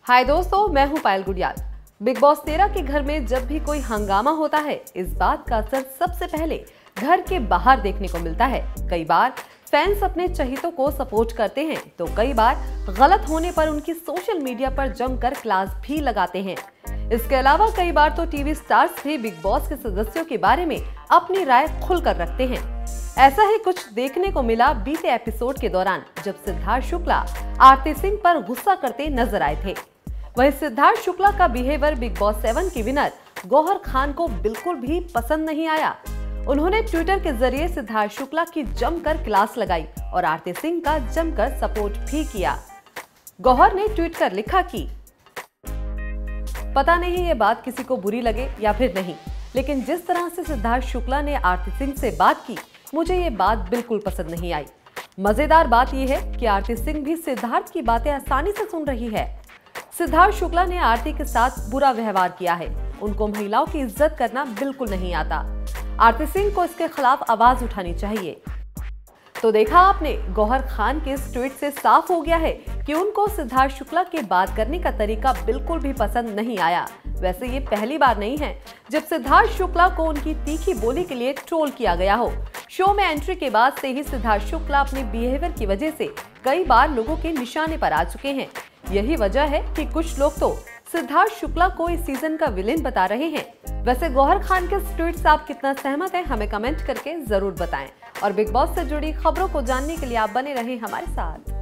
हाय दोस्तों, मैं हूं पायल गुडियाल। बिग बॉस 13 के घर में जब भी कोई हंगामा होता है, इस बात का असर सबसे पहले घर के बाहर देखने को मिलता है। कई बार फैंस अपने चहेतों को सपोर्ट करते हैं, तो कई बार गलत होने पर उनकी सोशल मीडिया पर जमकर क्लास भी लगाते हैं। इसके अलावा कई बार तो टीवी स्टार्स भी बिग बॉस के सदस्यों के बारे में अपनी राय खुलकर रखते हैं। ऐसा ही कुछ देखने को मिला बीते एपिसोड के दौरान, जब सिद्धार्थ शुक्ला आरती सिंह पर गुस्सा करते नजर आए थे। वहीं सिद्धार्थ शुक्ला का बिहेवियर बिग बॉस 7 की विनर गौहर खान को बिल्कुल भी पसंद नहीं आया। उन्होंने ट्विटर के जरिए सिद्धार्थ शुक्ला की जमकर क्लास लगाई और आरती सिंह का जमकर सपोर्ट भी किया। गौहर ने ट्वीट कर लिखा कि पता नहीं ये बात किसी को बुरी लगे या फिर नहीं, लेकिन जिस तरह से सिद्धार्थ शुक्ला ने आरती सिंह से बात की, मुझे ये बात बिल्कुल पसंद नहीं आई। मजेदार बात यह है कि आरती सिंह भी सिद्धार्थ की बातें आसानी से सुन रही है। सिद्धार्थ शुक्ला ने आरती के साथ बुरा व्यवहार किया है। उनको महिलाओं की इज्जत करना बिल्कुल नहीं आता। आरती सिंह को इसके खिलाफ आवाज उठानी चाहिए। तो देखा आपने, गौहर खान के इस ट्वीट से साफ हो गया है कि उनको सिद्धार्थ शुक्ला के बात करने का तरीका बिल्कुल भी पसंद नहीं आया। वैसे ये पहली बार नहीं है जब सिद्धार्थ शुक्ला को उनकी तीखी बोली के लिए ट्रोल किया गया हो। शो में एंट्री के बाद से ही सिद्धार्थ शुक्ला अपने बिहेवियर की वजह से कई बार लोगों के निशाने पर आ चुके हैं। यही वजह है कि कुछ लोग तो सिद्धार्थ शुक्ला को इस सीजन का विलेन बता रहे हैं। वैसे गौहर खान के इस ट्वीट से आप कितना सहमत हैं, हमें कमेंट करके जरूर बताएं। और बिग बॉस से जुड़ी खबरों को जानने के लिए आप बने रहें हमारे साथ।